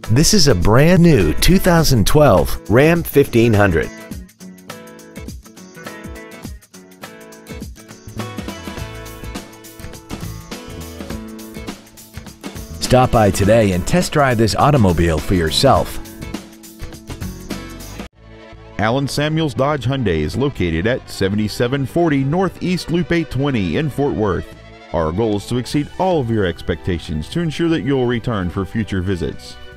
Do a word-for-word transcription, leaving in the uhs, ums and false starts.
This is a brand new two thousand twelve Ram fifteen hundred. Stop by today and test drive this automobile for yourself. Allen Samuels Dodge Hyundai is located at seventy-seven forty Northeast Loop eight twenty in Fort Worth. Our goal is to exceed all of your expectations to ensure that you'll return for future visits.